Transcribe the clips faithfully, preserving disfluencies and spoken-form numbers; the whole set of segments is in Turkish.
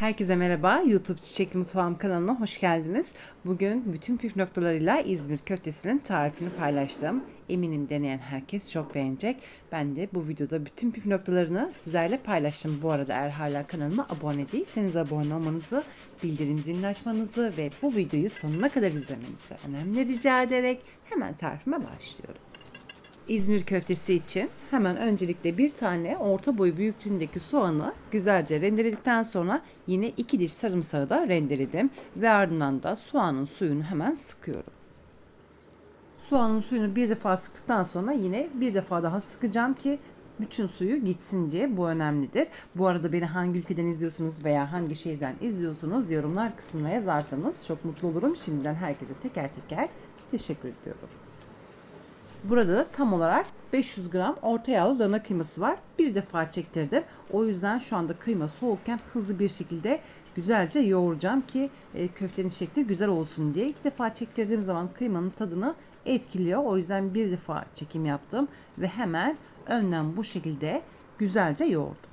Herkese merhaba. YouTube Çiçekli Mutfağım kanalına hoş geldiniz. Bugün bütün püf noktalarıyla İzmir köftesinin tarifini paylaştım. Eminim deneyen herkes çok beğenecek. Ben de bu videoda bütün püf noktalarını sizlerle paylaştım. Bu arada eğer hala kanalıma abone değilseniz abone olmanızı, bildirim zilini açmanızı ve bu videoyu sonuna kadar izlemenizi önemli rica ederek hemen tarifime başlıyorum. İzmir köftesi için hemen öncelikle bir tane orta boy büyüklüğündeki soğanı güzelce rendeledikten sonra yine iki diş sarımsağı da rendeledim ve ardından da soğanın suyunu hemen sıkıyorum. Soğanın suyunu bir defa sıktıktan sonra yine bir defa daha sıkacağım ki bütün suyu gitsin diye, bu önemlidir. Bu arada beni hangi ülkeden izliyorsunuz veya hangi şehirden izliyorsunuz yorumlar kısmına yazarsanız çok mutlu olurum. Şimdiden herkese teker teker teşekkür ediyorum. Burada da tam olarak beş yüz gram orta yağlı dana kıyması var. Bir defa çektirdim. O yüzden şu anda kıyma soğukken hızlı bir şekilde güzelce yoğuracağım ki e, köftenin şekli güzel olsun diye. İki defa çektirdiğim zaman kıymanın tadını etkiliyor. O yüzden bir defa çekim yaptım ve hemen önden bu şekilde güzelce yoğurdum.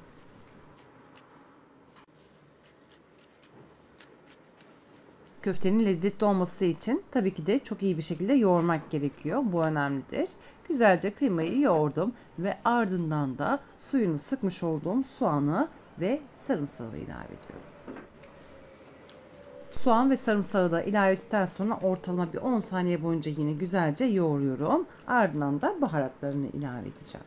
Köftenin lezzetli olması için tabii ki de çok iyi bir şekilde yoğurmak gerekiyor. Bu önemlidir. Güzelce kıymayı yoğurdum ve ardından da suyunu sıkmış olduğum soğanı ve sarımsağı ilave ediyorum. Soğan ve sarımsağı da ilave ettikten sonra ortalama bir on saniye boyunca yine güzelce yoğuruyorum. Ardından da baharatlarını ilave edeceğim.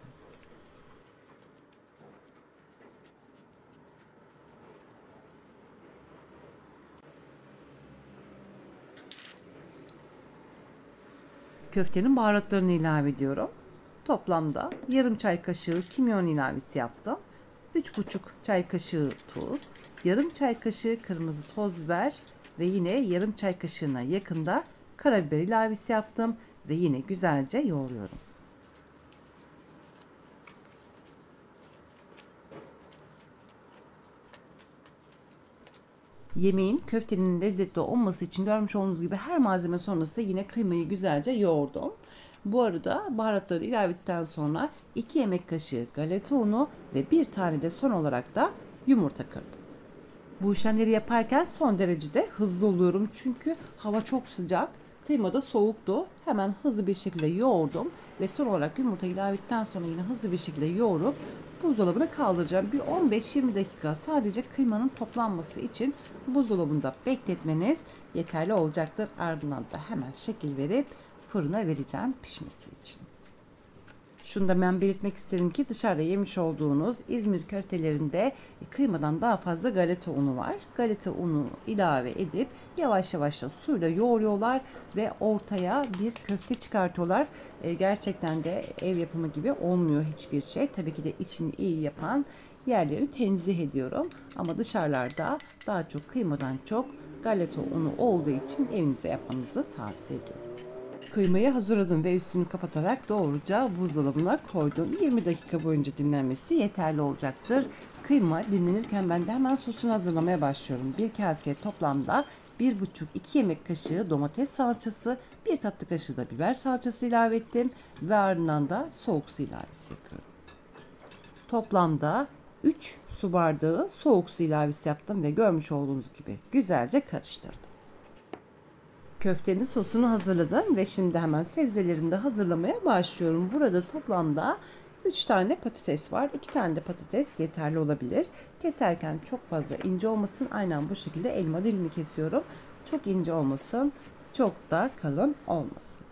Köftenin baharatlarını ilave ediyorum. Toplamda yarım çay kaşığı kimyon ilavesi yaptım. üç buçuk çay kaşığı tuz, yarım çay kaşığı kırmızı toz biber ve yine yarım çay kaşığına yakında karabiber ilavesi yaptım ve yine güzelce yoğuruyorum. Yemeğin köftenin lezzetli olması için görmüş olduğunuz gibi her malzeme sonrası yine kıymayı güzelce yoğurdum. Bu arada baharatları ilave ettikten sonra iki yemek kaşığı galeta unu ve bir tane de son olarak da yumurta kırdım. Bu işlemleri yaparken son derecede hızlı oluyorum çünkü hava çok sıcak. Kıyma da soğuktu. Hemen hızlı bir şekilde yoğurdum ve son olarak yumurta ilave ettikten sonra yine hızlı bir şekilde yoğurup buzdolabına kaldıracağım. Bir on beş yirmi dakika sadece kıymanın toplanması için buzdolabında bekletmeniz yeterli olacaktır. Ardından da hemen şekil verip fırına vereceğim pişmesi için. Şunu da ben belirtmek isterim ki dışarıda yemiş olduğunuz İzmir köftelerinde kıymadan daha fazla galeta unu var. Galeta unu ilave edip yavaş yavaş da suyla yoğuruyorlar ve ortaya bir köfte çıkartıyorlar. E, gerçekten de ev yapımı gibi olmuyor hiçbir şey. Tabii ki de içini iyi yapan yerleri tenzih ediyorum. Ama dışarılarda daha çok kıymadan çok galeta unu olduğu için evinize yapmanızı tavsiye ediyorum. Kıymayı hazırladım ve üstünü kapatarak doğruca buzdolabına koydum. yirmi dakika boyunca dinlenmesi yeterli olacaktır. Kıyma dinlenirken ben de hemen sosunu hazırlamaya başlıyorum. Bir kaseye toplamda bir buçuk iki yemek kaşığı domates salçası, bir tatlı kaşığı da biber salçası ilave ettim ve ardından da soğuk su ilavesi yapıyorum. Toplamda üç su bardağı soğuk su ilavesi yaptım ve görmüş olduğunuz gibi güzelce karıştırdım. Köftenin sosunu hazırladım ve şimdi hemen sebzelerini de hazırlamaya başlıyorum. Burada toplamda üç tane patates var. iki tane de patates yeterli olabilir. Keserken çok fazla ince olmasın. Aynen bu şekilde elma dilimi kesiyorum. Çok ince olmasın, çok da kalın olmasın.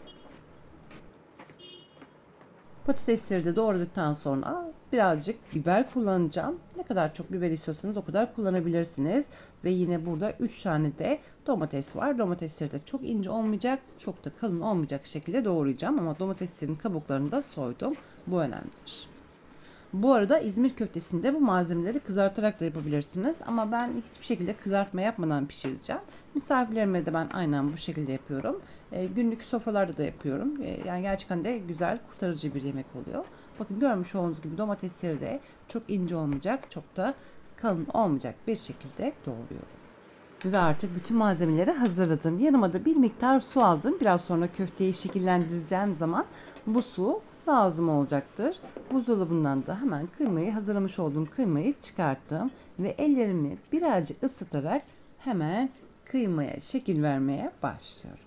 Patatesleri de doğradıktan sonra birazcık biber kullanacağım. Ne kadar çok biber istiyorsanız o kadar kullanabilirsiniz. Ve yine burada üç tane de domates var. Domatesleri de çok ince olmayacak, çok da kalın olmayacak şekilde doğrayacağım. Ama domateslerin kabuklarını da soydum. Bu önemlidir. Bu arada İzmir köftesinde bu malzemeleri kızartarak da yapabilirsiniz. Ama ben hiçbir şekilde kızartma yapmadan pişireceğim. Misafirlerime de ben aynen bu şekilde yapıyorum. E, günlük sofralarda da yapıyorum. E, yani gerçekten de güzel, kurtarıcı bir yemek oluyor. Bakın görmüş olduğunuz gibi domatesleri de çok ince olmayacak, çok da kalın olmayacak bir şekilde doğruyorum. Ve artık bütün malzemeleri hazırladım. Yanıma da bir miktar su aldım. Biraz sonra köfteyi şekillendireceğim zaman bu su lazım olacaktır. Buzdolabından da hemen kıymayı, hazırlamış olduğum kıymayı çıkarttım ve ellerimi birazcık ısıtarak hemen kıymaya şekil vermeye başlıyorum.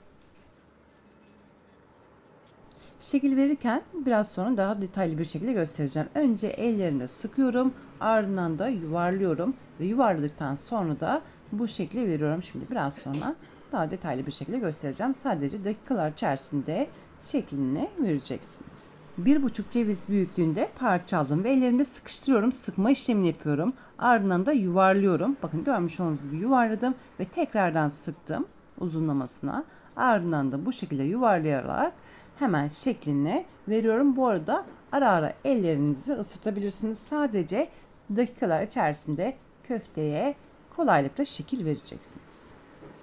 Şekil verirken biraz sonra daha detaylı bir şekilde göstereceğim. Önce ellerini sıkıyorum, ardından da yuvarlıyorum ve yuvarladıktan sonra da bu şekli veriyorum. Şimdi biraz sonra daha detaylı bir şekilde göstereceğim. Sadece dakikalar içerisinde şeklini vereceksiniz. Bir buçuk ceviz büyüklüğünde parça aldım ve ellerimde sıkıştırıyorum, sıkma işlemini yapıyorum. Ardından da yuvarlıyorum. Bakın görmüş olduğunuz gibi yuvarladım ve tekrardan sıktım uzunlamasına. Ardından da bu şekilde yuvarlayarak hemen şeklini veriyorum. Bu arada ara ara ellerinizi ısıtabilirsiniz. Sadece dakikalar içerisinde köfteye kolaylıkla şekil vereceksiniz.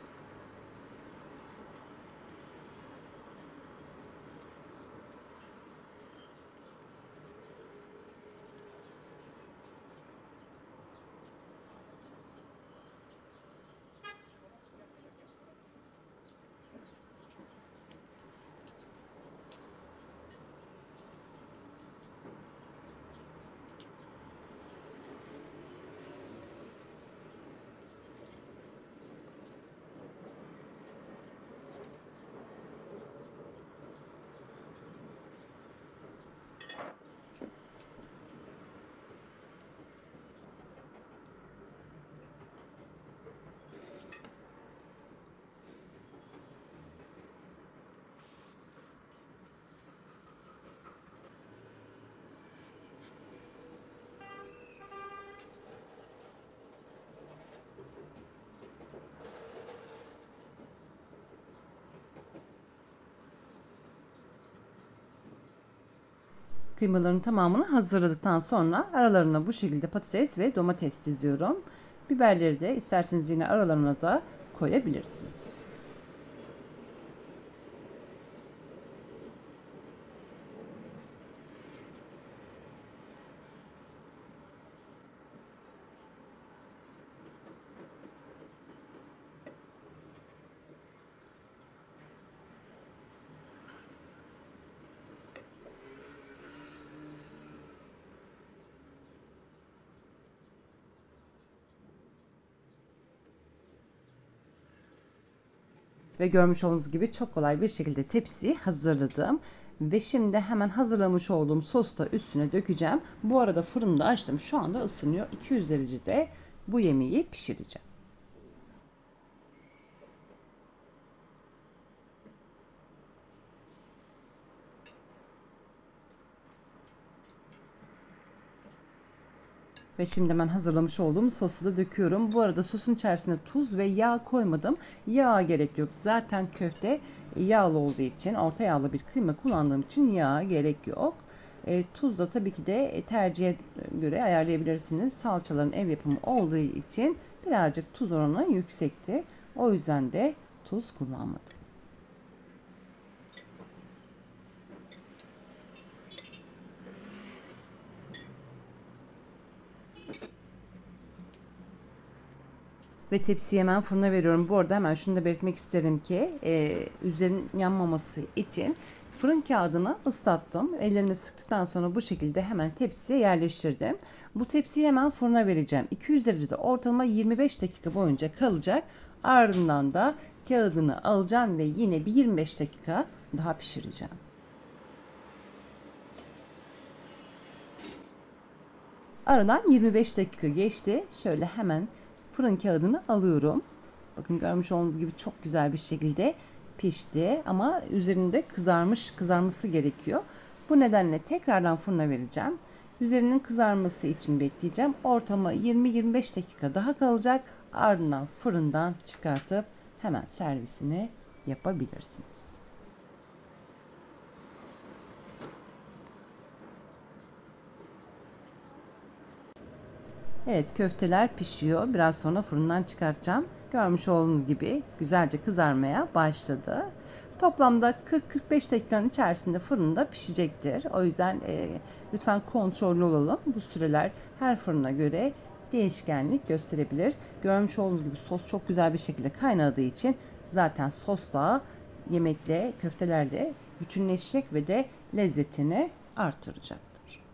Kıymaların tamamını hazırladıktan sonra aralarına bu şekilde patates ve domates diziyorum. Biberleri de isterseniz yine aralarına da koyabilirsiniz. Ve görmüş olduğunuz gibi çok kolay bir şekilde tepsiyi hazırladım. Ve şimdi hemen hazırlamış olduğum sosu da üstüne dökeceğim. Bu arada fırında açtım. Şu anda ısınıyor. iki yüz derecede bu yemeği pişireceğim. Ve şimdi ben hazırlamış olduğum sosu da döküyorum. Bu arada sosun içerisine tuz ve yağ koymadım. Yağa gerek yok. Zaten köfte yağlı olduğu için, orta yağlı bir kıyma kullandığım için yağa gerek yok. E, tuz da tabii ki de tercihe göre ayarlayabilirsiniz. Salçaların ev yapımı olduğu için birazcık tuz oranı yüksekti. O yüzden de tuz kullanmadım. Ve tepsiyi hemen fırına veriyorum. Bu arada hemen şunu da belirtmek isterim ki e, üzerinin yanmaması için fırın kağıdını ıslattım. Ellerimi sıktıktan sonra bu şekilde hemen tepsiye yerleştirdim. Bu tepsiyi hemen fırına vereceğim. iki yüz derecede ortalama yirmi beş dakika boyunca kalacak. Ardından da kağıdını alacağım ve yine bir yirmi beş dakika daha pişireceğim. Aradan yirmi beş dakika geçti. Şöyle hemen fırın kağıdını alıyorum. Bakın görmüş olduğunuz gibi çok güzel bir şekilde pişti ama üzerinde kızarmış kızarması gerekiyor. Bu nedenle tekrardan fırına vereceğim. Üzerinin kızarması için bekleyeceğim. Ortalama yirmi yirmi beş dakika daha kalacak. Ardından fırından çıkartıp hemen servisini yapabilirsiniz. Evet, köfteler pişiyor. Biraz sonra fırından çıkartacağım. Görmüş olduğunuz gibi güzelce kızarmaya başladı. Toplamda kırk kırk beş dakikanın içerisinde fırında pişecektir. O yüzden e, lütfen kontrollü olalım. Bu süreler her fırına göre değişkenlik gösterebilir. Görmüş olduğunuz gibi sos çok güzel bir şekilde kaynadığı için zaten sos da yemekle, köftelerle bütünleşecek ve de lezzetini artıracaktır.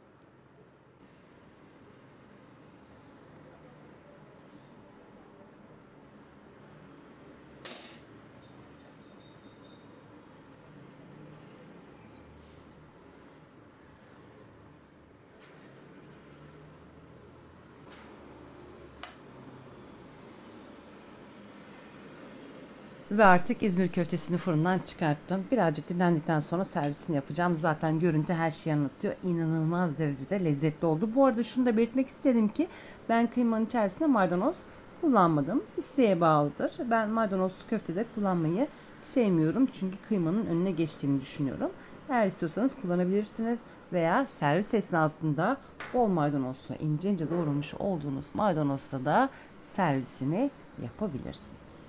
Ve artık İzmir köftesini fırından çıkarttım. Birazcık dinlendikten sonra servisini yapacağım. Zaten görüntü her şeyi anlatıyor. İnanılmaz derecede lezzetli oldu. Bu arada şunu da belirtmek isterim ki ben kıymanın içerisinde maydanoz kullanmadım. İsteğe bağlıdır. Ben maydanozlu köftede kullanmayı sevmiyorum. Çünkü kıymanın önüne geçtiğini düşünüyorum. Eğer istiyorsanız kullanabilirsiniz. Veya servis esnasında bol maydanozla ince ince doğramış olduğunuz maydanozla da servisini yapabilirsiniz.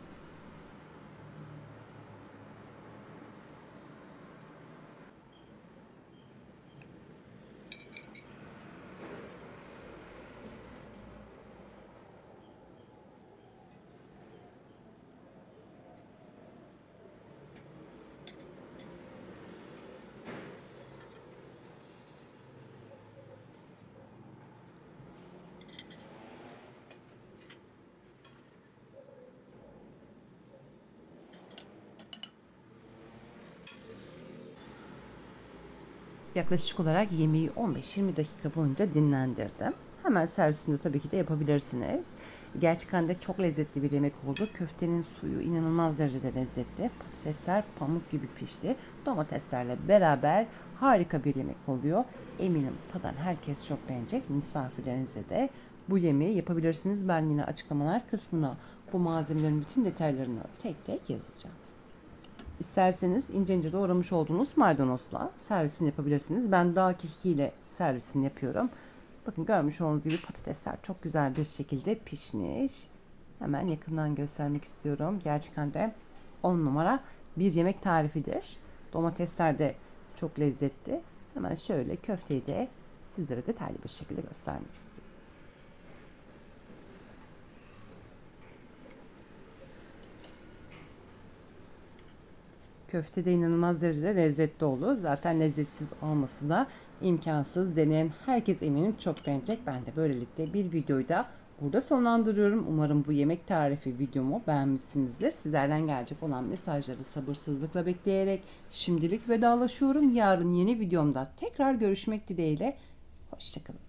Yaklaşık olarak yemeği on beş yirmi dakika boyunca dinlendirdim. Hemen servisinde tabii ki de yapabilirsiniz. Gerçekten de çok lezzetli bir yemek oldu. Köftenin suyu inanılmaz derecede lezzetli. Patatesler pamuk gibi pişti. Domateslerle beraber harika bir yemek oluyor. Eminim tadan herkes çok beğenecek. Misafirlerinize de bu yemeği yapabilirsiniz. Ben yine açıklamalar kısmına bu malzemelerin bütün detaylarını tek tek yazacağım. İsterseniz ince ince doğramış olduğunuz maydanozla servisini yapabilirsiniz. Ben dağ kekiğiyle servisini yapıyorum. Bakın görmüş olduğunuz gibi patatesler çok güzel bir şekilde pişmiş. Hemen yakından göstermek istiyorum. Gerçekten de on numara bir yemek tarifidir. Domatesler de çok lezzetli. Hemen şöyle köfteyi de sizlere detaylı bir şekilde göstermek istiyorum. Köfte de inanılmaz derecede lezzetli oldu. Zaten lezzetsiz olması da imkansız. Deneyen herkes eminim çok beğenecek. Ben de böylelikle bir videoyu da burada sonlandırıyorum. Umarım bu yemek tarifi videomu beğenmişsinizdir. Sizlerden gelecek olan mesajları sabırsızlıkla bekleyerek şimdilik vedalaşıyorum. Yarın yeni videomda tekrar görüşmek dileğiyle. Hoşçakalın.